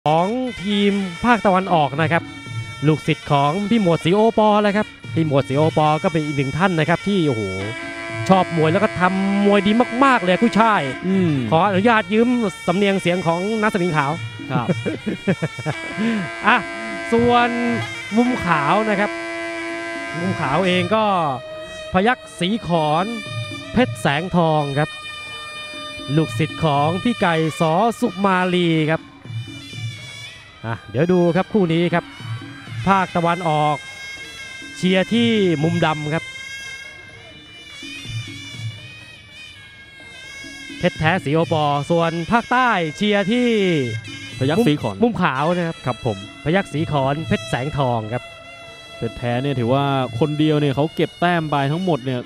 ของทีมภาคตะวันออกนะครับลูกศิษย์ของพี่หมวดศรีโอปอเลยครับพี่หมวดศรีโอปอก็เป็นอีกหนึ่งท่านนะครับที่โอ้โหชอบมวยแล้วก็ทำมวยดีมากๆเลยผู้ชายขออนุญาตยืมสำเนียงเสียงของนักสมิงขาวครับอ่ะส่วนมุมขาวนะครับมุมขาวเองก็พยัคฆ์ศรีขอนเพชรแสงทองครับลูกศิษย์ของพี่ไก่สอสุมาลีครับเดี๋ยวดูครับคู่นี้ครับภาคตะวันออกเชียร์ที่มุมดำครับเพชรแท้ศรีโอปอส่วนภาคใต้เชียร์ที่พยัคฆ์ศรีขอนมุมขาวนะครับครับผมพยัคฆ์ศรีขอนเพชรแสงทองครับเพชรแท้เนี่ยถือว่าคนเดียวเนี่ยเขาเก็บแต้มไปทั้งหมดเนี่ย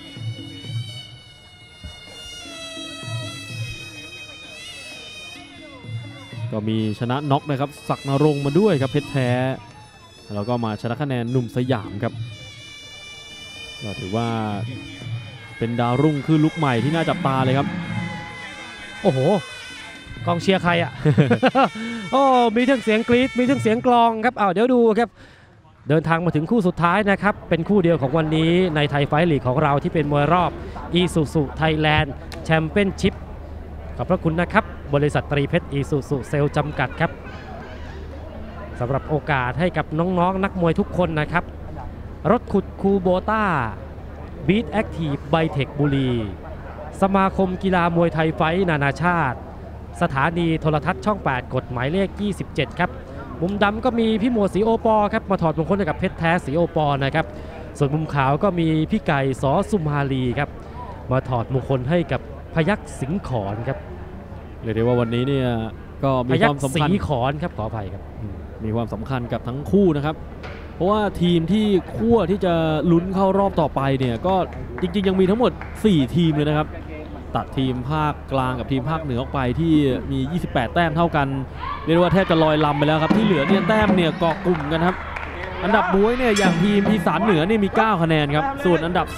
ก็มีชนะน็อกนะครับศักดิ์นรงค์มาด้วยครับเพชรแท้แล้วก็มาชนะคะแนนหนุ่มสยามครับก็ถือว่าเป็นดาวรุ่งคือลุกใหม่ที่น่าจับตาเลยครับโอ้โหกองเชียร์ใครอ่ะ โอ้มีทั้งเสียงกรี๊ดมีทั้งเสียงกลองครับเดี๋ยวดูครับเดินทางมาถึงคู่สุดท้ายนะครับเป็นคู่เดียวของวันนี้ในไทยไฟท์ลีกของเราที่เป็นมวยรอบ Isuzu Thailand Championship ขอบพระคุณนะครับบริษัทตรีเพชร Isuzu เซลล์จำกัดครับสำหรับโอกาสให้กับน้องๆนักมวยทุกคนนะครับรถขุดคูโบต้าบีทแอคทีฟไบเทคบุรีสมาคมกีฬามวยไทยไฟท์นานาชาติสถานีโทรทัศน์ช่อง 8 กฎหมายเลข 27 ครับมุมดำก็มีพี่หมวดศรีโอปอครับมาถอดมงคลให้กับเพชรแท้ศรีโอปอนะครับส่วนมุมขาวก็มีพี่ไก่สอสุมาลีครับมาถอดมงคลให้กับพยัคฆ์สิงห์ขอนครับเรียกได้ว่าวันนี้เนี่ยก็มีความสำคัญพยัคฆ์ศรีขอนครับขออภัยครับมีความสำคัญกับทั้งคู่นะครับเพราะว่าทีมที่คั่วที่จะลุ้นเข้ารอบต่อไปเนี่ยก็จริงๆยังมีทั้งหมด4ทีมเลยนะครับตัดทีมภาคกลางกับทีมภาคเหนือออกไปที่มี28แต้มเท่ากันเรียกว่าแทบจะลอยลำไปแล้วครับที่เหลือเนี่ยแต้มเนี่ยเกาะกลุ่มกันครับอันดับบ๊วยเนี่ยอย่างทีมอีสานเหนือนี่มี9คะแนนครับส่วนอันดับ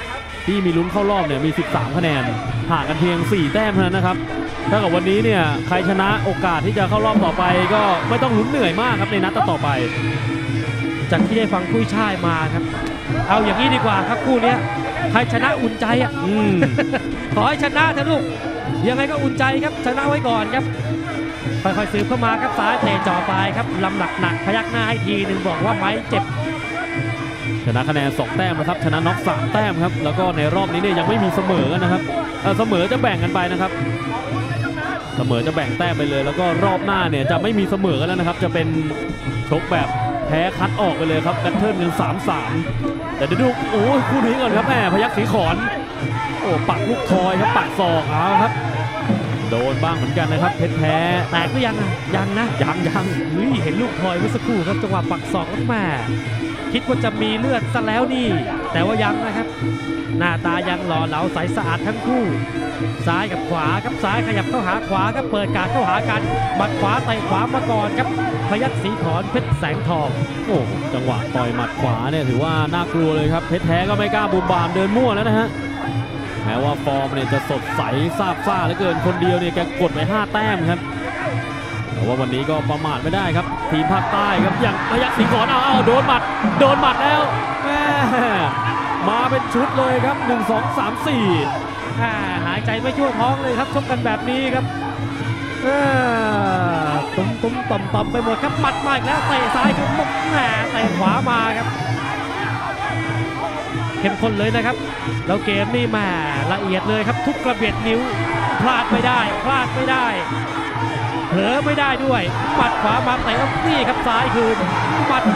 3ที่มีลุ้นเข้ารอบเนี่ยมี13คะแนนห่างกันเพียง4แต้มเท่านั้นนะครับถ้ากับวันนี้เนี่ยใครชนะโอกาสที่จะเข้ารอบต่อไปก็ไม่ต้องลุ้นเหนื่อยมากครับในนัดต่อไปจากที่ได้ฟังคุยช่ายมาครับเอาอย่างนี้ดีกว่าครับคู่นี้ใครชนะอุ่นใจขอให้ชนะเถอะลูกยังไงก็อุ่นใจครับชนะไว้ก่อนครับค่อยๆสืบเข้ามาครับซ้ายเตะจ่อไปครับลำหนักพยักหน้าให้ทีหนึ่งบอกว่าไม่เจ็บชนะคะแนน2แต้มนะครับชนะน็อก3แต้มครับแล้วก็ในรอบนี้เนี่ยยังไม่มีเสมอกันนะครับเสมอจะแบ่งกันไปนะครับเสมอจะแบ่งแต้มไปเลยแล้วก็รอบหน้าเนี่ยจะไม่มีเสมอกันแล้วนะครับจะเป็นชกแบบแพ้คัดออกไปเลยครับแบทเทิลกัน3-3แต่เดี๋ยวดูโอ้ยคู่นี้ก่อนครับแม่พยัคฆ์ศรีขอนโอ้ปักลูกทอยครับปักศอกเอาครับโดนบ้างเหมือนกันนะครับเพชรแท้แตกหรือยังยังนะยังเห็นลูกทอยเมื่อสักครู่ครับจังหวะปักศอกแล้วแม่คิดว่าจะมีเลือดซะแล้วนี่แต่ว่ายังนะครับหน้าตายังหล่อเหลาใสสะอาดทั้งคู่ซ้ายกับขวาครับซ้ายขยับเข้าหาขวาครับเปิดการเข้าหากันหมัดขวาเตะขวามาก่อนครับพยัคฆ์ศรีขอนเพชรแสงทองโอ้จังหวะต่อยหมัดขวาเนี่ยถือว่าน่ากลัวเลยครับเพชรแท้ก็ไม่กล้าบุมบามเดินมั่วแล้วนะฮะแม้ว่าฟอร์มเนี่ยจะสดใสซาบซ่าเหลือเกินคนเดียวเนี่ยแกกดไป5แต้มครับแต่ว่าวันนี้ก็ประมาทไม่ได้ครับทีมภาคใต้ครับอย่างพยัคฆ์ศรีขอนเอาโดนหมัดแล้วแม่มาเป็นชุดเลยครับ1 2 3 4 หายใจไม่ชั่วท้องเลยครับชกกันแบบนี้ครับตุ้มต่อมไปหมดครับหมัดมาอีกแล้วเตะซ้ายครับแหมเตะขวามาครับเข้มข้นเลยนะครับแล้วเกมนี่แหมละเอียดเลยครับทุกกระเบียดนิ้วพลาดไม่ได้เผลอไม่ได้ด้วยหมัดขวามาเตะนี่ครับซ้ายคืนหมัด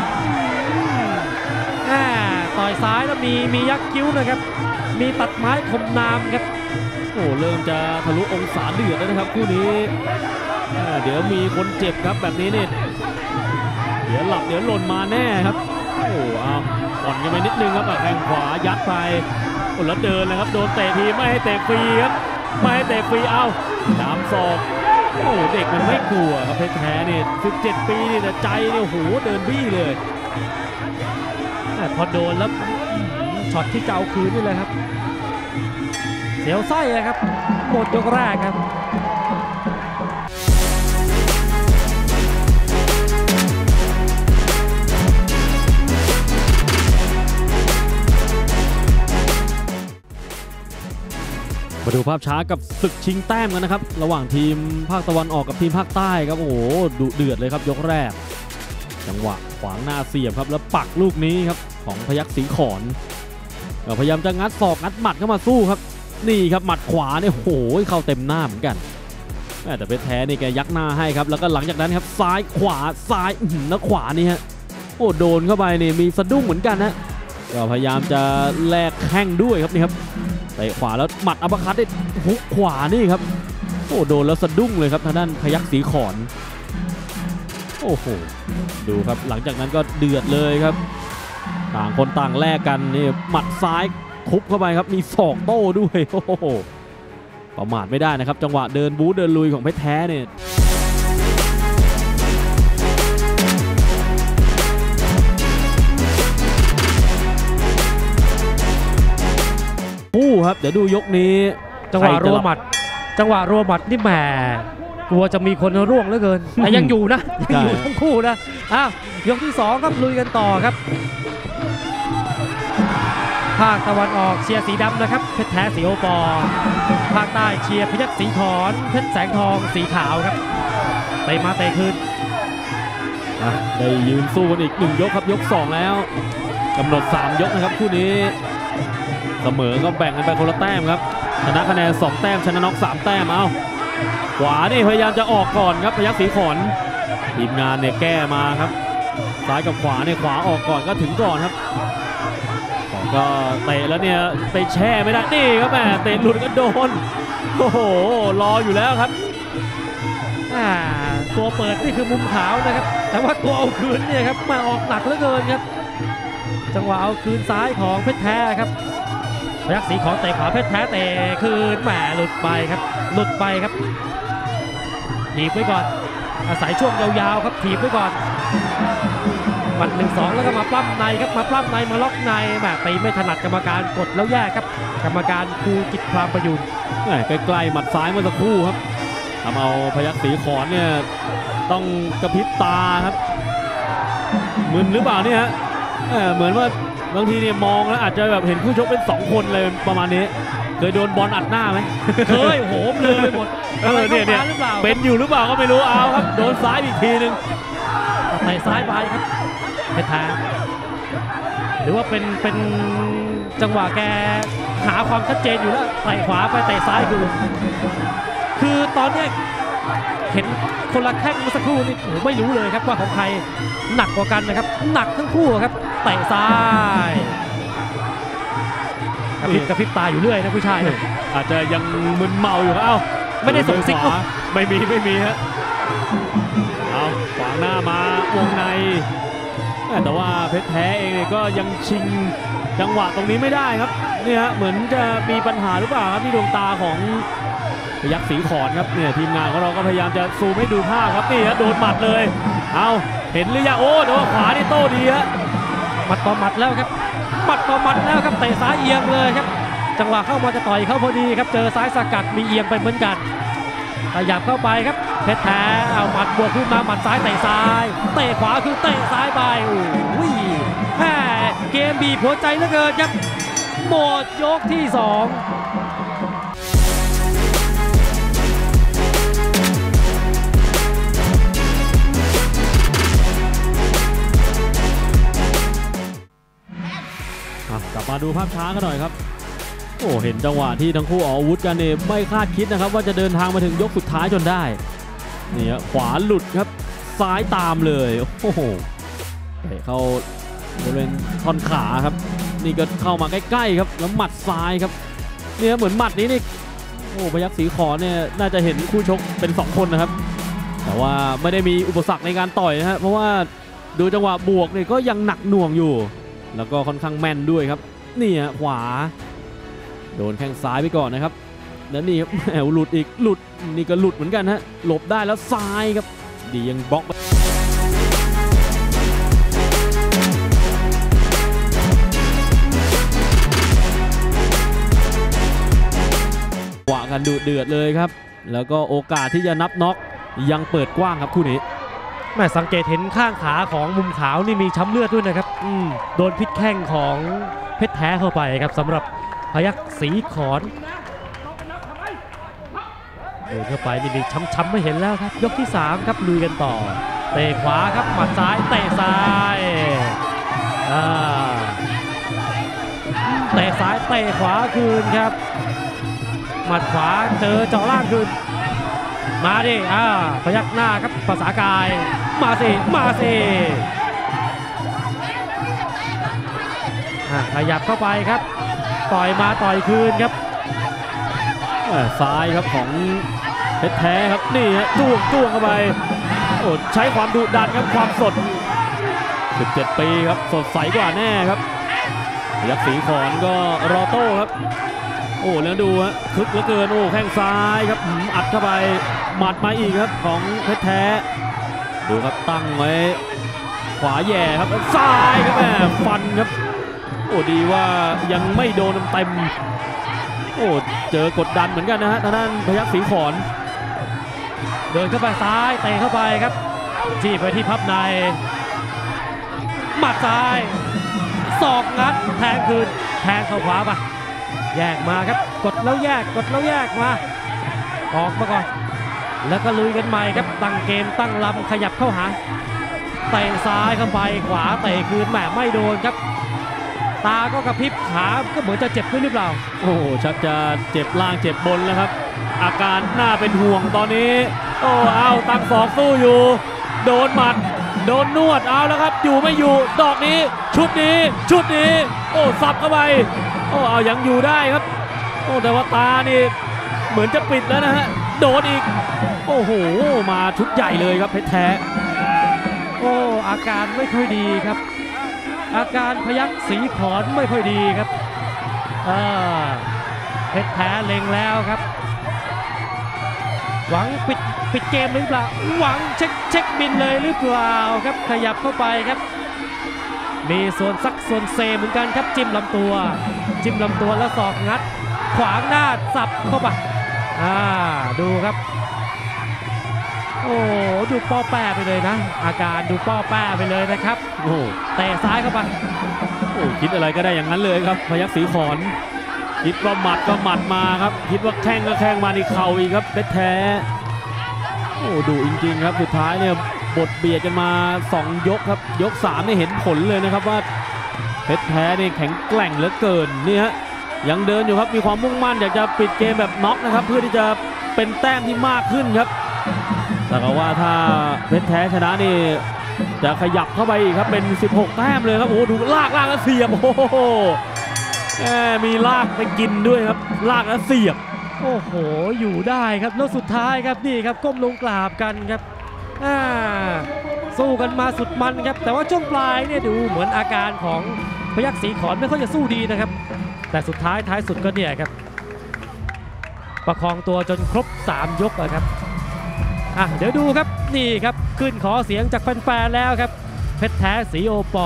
ต่อยซ้ายแล้วมียักคิ้วนะครับมีตัดไม้คมนามครับโอ้เริ่มจะทะลุองศาเดือดแล้วนะครับคู่นี้เดี๋ยวมีคนเจ็บครับแบบนี้เนี่ยเดี๋ยวหลับเดี๋ยวหล่นมาแน่ครับโอ้อ่อนกันไปนิดนึงครับแข้งขวายัดไปแล้วเดินเลยครับโดนเตะทีไม่ให้เตะฟรีครับไม่ให้เตะฟรีดามศอกโอ้เด็กมันไม่กลัวครับเพชรแท้เนี่ย17 ปีนี่แต่ใจเนี่ยโอ้โหเดินบี้เลยพอโดนแล้วช็อตที่จะเอาคืนนี่เลยครับเสียวไส้เลยครับหมดยกแรกครับมาดูภาพช้ากับศึกชิงแต้มกันนะครับระหว่างทีมภาคตะวันออกกับทีมภาคใต้ครับโอ้โหดุเดือดเลยครับยกแรกจังหวะขวางหน้าเสียบครับแล้วปักลูกนี้ครับของพยัคฆ์ศรีขอนก็พยายามจะงัดศอกงัดหมัดเข้ามาสู้ครับนี่ครับหมัดขวาเนี่ยโอ้โหเข้าเต็มหน้าเหมือนกันแต่เพชรแท้นี่แกยักหน้าให้ครับแล้วก็หลังจากนั้นครับซ้ายขวาซ้ายแล้วขวานี่ฮะโอ้โดนเข้าไปนี่มีสะดุ้งเหมือนกันนะก็พยายามจะแลกแข้งด้วยครับนี่ครับเตะขวาแล้วหมัดอัปเปอร์คัตได้ฮุกขวานี่ครับโอ้โดนแล้วสะดุ้งเลยครับทางด้านพยัคฆ์ศรีขอนโอ้โหดูครับหลังจากนั้นก็เดือดเลยครับต่างคนต่างแลกกันนี่หมัดซ้ายทุบเข้าไปครับมีศอกโต้ด้วยโอ้โหประมาทไม่ได้นะครับจังหวะเดินบู๊เดินลุยของเพชรแท้เนี่ยผู้ครับเดี๋ยวดูยกนี้จังหวะรัวหมัดนี่แหมกลัวจะมีคนร่วงเหลือเกินแต่ยังอยู่นะยังอยู่ทั้งคู่นะอ้าวยกที่2ครับลุยกันต่อครับภาคตะวันออกเชียร์สีดำนะครับเพชรแท้สีโอปอภาคใต้เชียร์พยัคฆ์ศรีขอนเพชรแสงทองสีขาวครับเตะมาเตะคืนได้ยืนสู้กันอีก1ยกครับยก2แล้วกำหนด3ยกนะครับคู่นี้เสมอก็แบ่งกันไปคนละแต้มครับชนะคะแนน2แต้มชนะน็อก3แต้มเอาขวานี่พยายามจะออกก่อนครับพยัคฆ์ศรีขอนทีมงานเนี่ยแก้มาครับซ้ายกับขวาเนี่ยขวาออกก่อนก็ถึงก่อนครับก็เตะแล้วเนี่ยไปแช่ไม่ได้นี่ครับแม่เตะหลุดก็โดนโอ้โหรออยู่แล้วครับตัวเปิดนี่คือมุมขาวนะครับแต่ว่าตัวเอาคืนเนี่ยครับมาออกหนักเหลือเกินครับจังหวะเอาคืนซ้ายของเพชรแท้ครับพยัคฆ์ศรีขอนเตะขวาเพชรแท้เตะคืนแหมหลุดไปครับถีบไว้ก่อนอาศัยช่วงยาวๆครับถีบไว้ก่อนหมัด 1-2 แล้วก็มาปล้ำในครับมาปล้ำในมาล็อกในแหมตีไม่ถนัดกรรมการกดแล้วแยกครับกรรมการครูกิจพรามประยุนใกล้ๆหมัดซ้ายเมื่อสักครู่ครับทำเอาพยัคฆ์ศรีขอนเนี่ยต้องกระพริบตาครับมึนหรือเปล่าเนี่ยฮะเหมือนว่าบางทีเนี่ยมองแล้วอาจจะแบบเห็นคู่ชกเป็น2คนเลยประมาณนี้เคยโดนบอลอัดหน้าไหมเคยโหมเลยไปหมดเนี่ยเป็นอยู่หรือเปล่าก็ไม่รู้เอาครับโดนซ้ายอีกทีนึงเตะซ้ายไปครับเพชรแท้หรือว่าเป็นจังหวะแกหาความชัดเจนอยู่แล้วเตะขวาไปเตะซ้ายคือตอนนี้เห็นคนละแข้งเมื่อสักครู่นี่ไม่รู้เลยครับว่าของใครหนักกว่ากันนะครับหนักทั้งคู่ครับเตะซ้ายกระพริบตาอยู่เรื่อยนะผู้ชายอาจจะยังมึนเมาอยู่ครับไม่ได้ส่งซิกไม่มีฮะเอาขวางหน้ามาวงในแต่ว่าเพชรแท้เองก็ยังชิงจังหวะตรงนี้ไม่ได้ครับนี่ฮะเหมือนจะมีปัญหาหรือเปล่าครับที่ดวงตาของพยัคฆ์ศรีขอนครับเนี่ยทีมงานของเราก็พยายามจะซูมให้ดูภาพครับนี่ฮะโดนหมัดเลยเอาเห็นหรือยังโอ้โดนขวานี่โต้ดีฮะหมัดต่อหมัดแล้วครับหมัดต่อหมัดแล้วครับเตะซ้ายเอียงเลยครับจังหวะเข้ามาจะต่อยเขาพอดีครับเจอซ้ายสกัดมีเอียงไปเหมือนกันขยับเข้าไปครับเพชรแท้เอาหมัดบวกขึ้นมาหมัดซ้ายเตะซ้ายเตะขวาคือเตะซ้ายไปโอ้ยแหมเกมบีบหัวใจเหลือเกินครับหมดยกที่2 กลับมาดูภาพช้ากันหน่อยครับโอ้เห็นจังหวะที่ทั้งคู่ออกอาวุธกันเนี่ยไม่คาดคิดนะครับว่าจะเดินทางมาถึงยกสุดท้ายจนได้นี่ขวาหลุดครับซ้ายตามเลยโอ้โหเตะเข้าบริเวณท่อนขาครับนี่ก็เข้ามาใกล้ๆครับแล้วหมัดซ้ายครับเนี่ยเหมือนหมัดนี้นี่โอ้พยัคฆ์ศรีขอนเนี่ยน่าจะเห็นคู่ชกเป็น2คนนะครับแต่ว่าไม่ได้มีอุปสรรคในการต่อยนะฮะเพราะว่าดูจังหวะบวกเนี่ยก็ยังหนักหน่วงอยู่แล้วก็ค่อนข้างแม่นด้วยครับนี่ขวาโดนแข้งซ้ายไปก่อนนะครับแล้วนี่ครับแหวหลุดอีกหลุดนี่ก็หลุดเหมือนกันฮะหลบได้แล้วซ้ายครับดียังบล็อกขวากันดุเดือดเลยครับแล้วก็โอกาสที่จะนับน็อกยังเปิดกว้างครับคู่นี้แม่สังเกตเห็นข้างขาของมุมขาวนี่มีช้ำเลือดด้วยนะครับโดนพิษแข้งของเพชรแท้เข้าไปครับสำหรับพยัคฆ์ศรีขอนโดนเข้าไปนี่มีช้ำๆไม่เห็นแล้วครับยกที่3ครับลุยกันต่อเตะขวาครับหมัดซ้ายเตะซ้ายเตะซ้ายเตะขวาคืนครับหมัดขวาเจอเจาะล่างคืนมาดิพยักหน้าครับภาษากายมาสิขยับเข้าไปครับต่อยมาต่อยคืนครับซ้ายครับของเพชรแท้ครับนี่ฮะจ้วงเข้าไปโอ้ใช้ความดุดันครับความสด17 ปีครับสดใสกว่าแน่ครับยักษ์ศรีขอนก็รอโต้ครับโอ้แล้วดูฮะคึกเหลือเกินโอ้แข้งซ้ายครับอัดเข้าไปหมัดมาอีกครับของเพชรแท้ดูครับตั้งไว้ขวาแย่ครับซ้ายครับแม่ฟันครับโอ้ดีว่ายังไม่โดนเต็มโอ้เจอกดดันเหมือนกันนะฮะทางด้านพยัคฆ์ศรีขอนเดินเข้าไปซ้ายเตะเข้าไปครับจี้ไปที่พับในหมัดซ้ายศอกงัดแทงคืนแทงเข้าขวาไปแยกมาครับกดแล้วแยกมาออกมาก่อนแล้วก็ลุยกันใหม่ครับตั้งเกมตั้งลำขยับเข้าหาเตะซ้ายเข้าไปขวาเตะคืนแหมไม่โดนครับตาก็กระพริบขาก็เหมือนจะเจ็บขึ้นหรือเปล่าโอ้ชักจะเจ็บล่างเจ็บบนแล้วครับอาการน่าเป็นห่วงตอนนี้โอ้เอาตั้งศอกสู้อยู่โดนหมัดโดนนวดเอาแล้วครับอยู่ไม่อยู่ดอกนี้ชุดนี้โอ้สับเข้าไปโอ้เอายังอยู่ได้ครับโอ้แต่ว่าตานี่เหมือนจะปิดแล้วนะฮะโดนอีกโอ้โหมาชุดใหญ่เลยครับเพชรแท้โอ้อาการไม่ค่อยดีครับอาการพยัคฆ์ศรีขอนไม่ค่อยดีครับเพชรแท้เล็งแล้วครับหวังปิดเกมหรือเปล่าหวังเช็คบินเลยหรือเปล่าครับขยับเข้าไปครับมีส่วนซักส่วนเซเหมือนกันครับจิ้มลำตัวแล้วศอกงัดขวางหน้าสับเข้าไปดูครับโอ้ดูป้อแป้ไปเลยนะอาการดูป้อแป้ไปเลยนะครับโอ้เตะซ้ายเข้าไปโอ้คิดอะไรก็ได้อย่างนั้นเลยครับพยัคฆ์ศรีขอนคิดว่าหมัดก็หมัดมาครับคิดว่าแข้งก็แข้งมาในเข่าอีกครับเพชรแท้โอ้ดูจริงๆครับสุดท้ายเนี่ยบทเบียดกันมา2ยกครับยก3นี่เห็นผลเลยนะครับว่าเพชรแท้นี่แข็งแกร่งเหลือเกินนี่ฮะยังเดินอยู่ครับมีความมุ่งมั่นอยากจะปิดเกมแบบน็อกนะครับเพื่อที่จะเป็นแต้มที่มากขึ้นครับแต่ก็ว่าถ้าเพชรแท้ชนะนี่จะขยับเข้าไปอีกครับเป็น16แต้มเลยครับโอ้ดูลากแล้วเสียบโอ้โหมีลากไปกินด้วยครับลากแล้วเสียบโอ้โหอยู่ได้ครับแล้วสุดท้ายครับนี่ครับก้มลงกราบกันครับสู้กันมาสุดมันครับแต่ว่าช่วงปลายเนี่ยดูเหมือนอาการของพยัคฆ์ศรีขอนไม่ค่อยจะสู้ดีนะครับแต่สุดท้ายสุดก็เนี่ยครับประคองตัวจนครบ3ยกครับเดี๋ยวดูครับนี่ครับขึ้นขอเสียงจากแฟนๆแล้วครับเพชรแท้ศรีโอป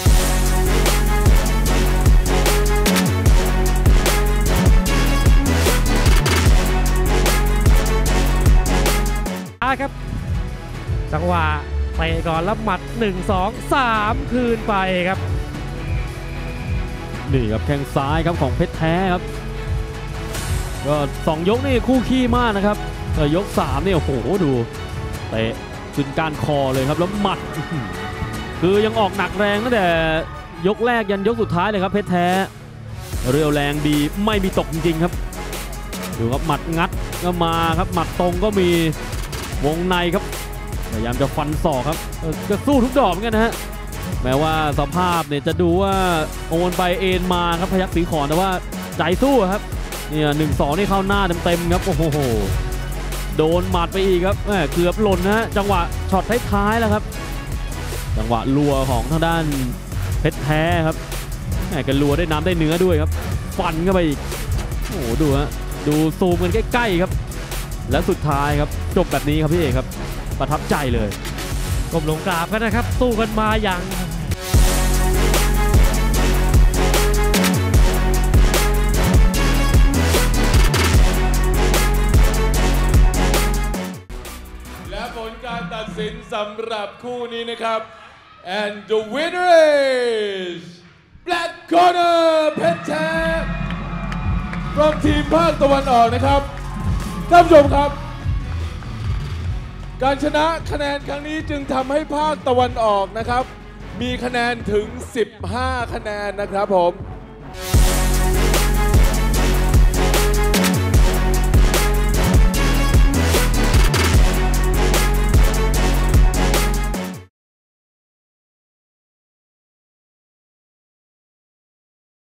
อครับจังหวะเตะก่อนแล้วหมัด1 2 3คืนไปครับนี่ครับแข้งซ้ายครับของเพชรแท้ครับก็2ยกนี่คู่ขี้มากนะครับแต่ยก3เนี่ยโอ้โหดูเตะจนการคอเลยครับแล้วหมัดคือยังออกหนักแรงตั้งแต่ยกแรกยันยกสุดท้ายเลยครับเพชรแท้เรียวแรงดีไม่มีตกจริงๆครับดูครับหมัดงัดก็มาครับหมัดตรงก็มีวงในครับพยายามจะฟันศอกครับจะสู้ทุกดอกเหมือนกันนะฮะแม้ว่าสภาพเนี่ยจะดูว่าโอนไปเอ็นมาครับพยัคฆ์ศรีขอนแต่ว่าใจสู้ครับเนี่ย1-2นี่เข้าหน้าเต็มๆครับโอ้โหโดนหมัดไปอีกครับเกือบหล่นนะฮะจังหวะช็อตท้ายๆแล้วครับจังหวะลัวของทางด้านเพชรแท้ครับกันลัวได้น้ำได้เนื้อด้วยครับฟันเข้าไปอีกโอ้โหดูฮะดูซูมกันใกล้ๆครับและสุดท้ายครับจบแบบนี้ครับพี่เอกครับประทับใจเลยก้มลงกราบกันนะครับสู้กันมาอย่างและผลการตัดสินสำหรับคู่นี้นะครับ and the winner is Black Corner เพชรแท้ from ทีมภาคตะวันออกนะครับท่านผู้ชมครับการชนะคะแนนครั้งนี้จึงทำให้ภาคตะวันออกนะครับมีคะแนนถึง15คะแนนนะครับผม